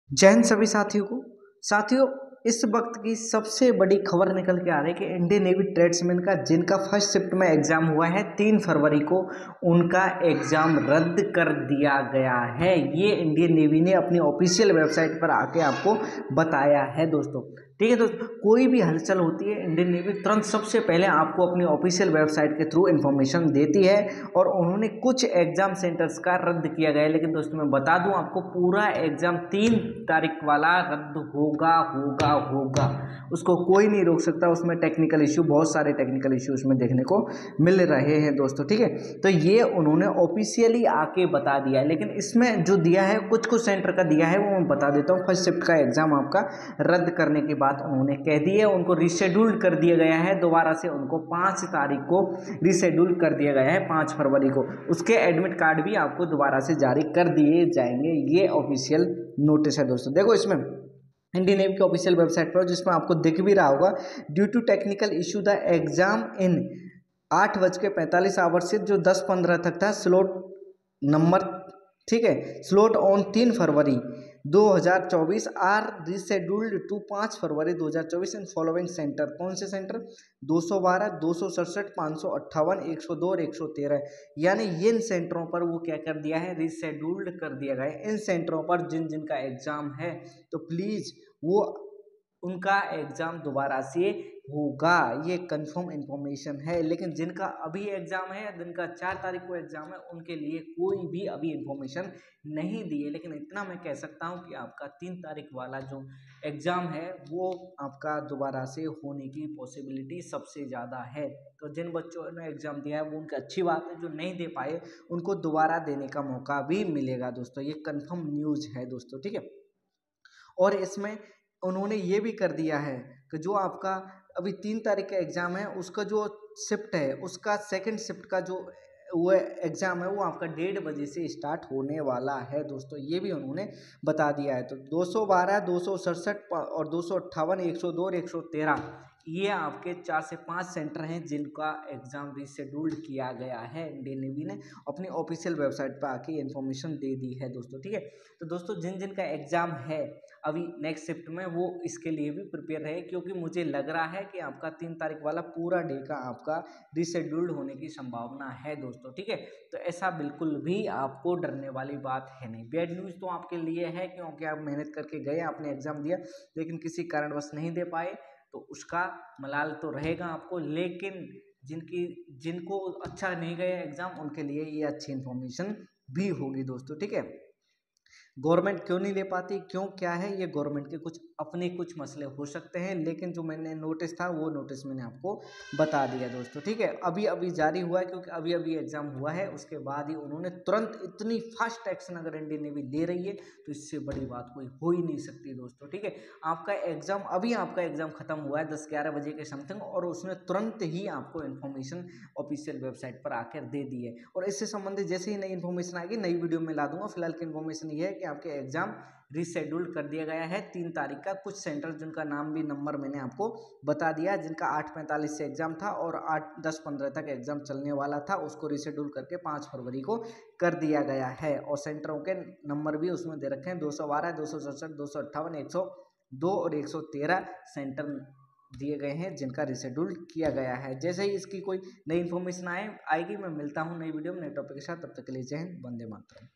जय हिंद सभी साथियों को। साथियों, इस वक्त की सबसे बड़ी खबर निकल के आ रही है कि इंडियन नेवी ट्रेड्समैन का जिनका फर्स्ट शिफ्ट में एग्जाम हुआ है 3 फरवरी को, उनका एग्जाम रद्द कर दिया गया है। ये इंडियन नेवी ने अपनी ऑफिशियल वेबसाइट पर आके आपको बताया है दोस्तों। ठीक है दोस्तों, कोई भी हलचल होती है इंडियन नेवी तुरंत सबसे पहले आपको अपनी ऑफिशियल वेबसाइट के थ्रू इन्फॉर्मेशन देती है और उन्होंने कुछ एग्जाम सेंटर्स का रद्द किया गया है। लेकिन दोस्तों मैं बता दूं आपको, पूरा एग्जाम 3 तारीख वाला रद्द होगा होगा होगा, उसको कोई नहीं रोक सकता। उसमें टेक्निकल इशू, बहुत सारे टेक्निकल इशू उसमें देखने को मिल रहे हैं दोस्तों। ठीक है, तो ये उन्होंने ऑफिशियली आके बता दिया है। लेकिन इसमें जो दिया है, कुछ कुछ सेंटर का दिया है, वो मैं बता देता हूँ। फर्स्ट शिफ्ट का एग्जाम आपका रद्द करने की बात उन्होंने कह दी है। उनको रिशेड्यूल्ड कर दिया गया है दोबारा से, उनको 5 तारीख को रिशेड्यूल कर दिया गया है, 5 फरवरी को। उसके एडमिट कार्ड भी आपको दोबारा से जारी कर दिए जाएंगे। ये ऑफिशियल नोटिस है दोस्तों। देखो इसमें इंडियन नेवी की ऑफिशियल वेबसाइट पर, जिसमें आपको दिख भी रहा होगा, due to technical issue the exam in 8:45 से जो 10:15 तक था स्लॉट नंबर, ठीक है, slot on 3 February 2024 are rescheduled to 5 February 2024 in following centre. कौन से सेंटर? 212, 267, 558, 102 और 113। यानी इन सेंटरों पर वो क्या कर दिया है, रिशेड्यूल्ड कर दिया गया है। इन सेंटरों पर जिन जिन का एग्जाम है, तो प्लीज वो उनका एग्जाम दोबारा से होगा। ये कंफर्म इंफॉर्मेशन है। लेकिन जिनका अभी एग्जाम है, जिनका 4 तारीख को एग्जाम है, उनके लिए कोई भी अभी इंफॉर्मेशन नहीं दी है। लेकिन इतना मैं कह सकता हूँ कि आपका 3 तारीख वाला जो एग्जाम है वो आपका दोबारा से होने की पॉसिबिलिटी सबसे ज़्यादा है। तो जिन बच्चों ने एग्जाम दिया है वो उनकी अच्छी बात है, जो नहीं दे पाए उनको दोबारा देने का मौका भी मिलेगा दोस्तों। ये कंफर्म न्यूज है दोस्तों। ठीक है, और इसमें उन्होंने ये भी कर दिया है कि जो आपका अभी 3 तारीख का एग्ज़ाम है, उसका जो शिफ्ट है, उसका सेकंड शिफ्ट का जो वो एग्ज़ाम है, वो आपका 1:30 से स्टार्ट होने वाला है दोस्तों। ये भी उन्होंने बता दिया है। तो 212, 267 और 258, 102 और 113, ये आपके 4 से 5 सेंटर हैं जिनका एग्ज़ाम रिशेड्यूल्ड किया गया है। इंडियन नेवी ने अपनी ऑफिशियल वेबसाइट पर आके इन्फॉर्मेशन दे दी है दोस्तों। ठीक है, तो दोस्तों जिन जिन का एग्ज़ाम है अभी नेक्स्ट शिफ्ट में, वो इसके लिए भी प्रिपेयर रहे, क्योंकि मुझे लग रहा है कि आपका 3 तारीख वाला पूरा डे का आपका रिशेड्यूल्ड होने की संभावना है दोस्तों। ठीक है, तो ऐसा बिल्कुल भी आपको डरने वाली बात है नहीं। बैड न्यूज़ तो आपके लिए है, क्योंकि आप मेहनत करके गए, आपने एग्ज़ाम दिया, लेकिन किसी कारणवश नहीं दे पाए, तो उसका मलाल तो रहेगा आपको। लेकिन जिनको अच्छा नहीं गया एग्ज़ाम, उनके लिए ये अच्छी इन्फॉर्मेशन भी होगी दोस्तों। ठीक है, गवर्नमेंट क्यों नहीं ले पाती, क्यों, क्या है, ये गवर्नमेंट के कुछ मसले हो सकते हैं। लेकिन जो मैंने नोटिस था, वो नोटिस मैंने आपको बता दिया दोस्तों। ठीक है, अभी अभी जारी हुआ है, क्योंकि अभी अभी एग्जाम हुआ है, उसके बाद ही उन्होंने तुरंत इतनी फास्ट एक्शन अगर इंडियन नेवी ले रही है, तो इससे बड़ी बात कोई हो ही नहीं सकती दोस्तों। ठीक है, आपका एग्जाम, अभी आपका एग्जाम खत्म हुआ है 10-11 बजे के समथिंग, और उसने तुरंत ही आपको इन्फॉर्मेशन ऑफिशियल वेबसाइट पर आकर दे दी है। और इससे संबंधित जैसे ही नई इन्फॉर्मेशन आएगी, नई वीडियो में ला दूंगा। फिलहाल की इन्फॉर्मेशन ये है कि आपके एग्जाम रिशेड्यूल्ड कर दिया गया है 3 तारीख का। कुछ सेंटर जिनका नाम भी नंबर मैंने आपको बता दिया, जिनका 8:45 से एग्जाम था और 8:10-15 तक एग्जाम चलने वाला था, उसको रिशेड्यूल करके 5 फरवरी को कर दिया गया है। और सेंटरों के नंबर भी उसमें दे रखे हैं, 212, 267, 258, 102 और 113 सेंटर दिए गए हैं जिनका रिशेड्यूल किया गया है। जैसे ही इसकी कोई नई इन्फॉर्मेशन आएगी, मैं मिलता हूँ नई वीडियो में नए टॉपिक के साथ। तब तक के लिए जय हिंद, वंदे मातरम।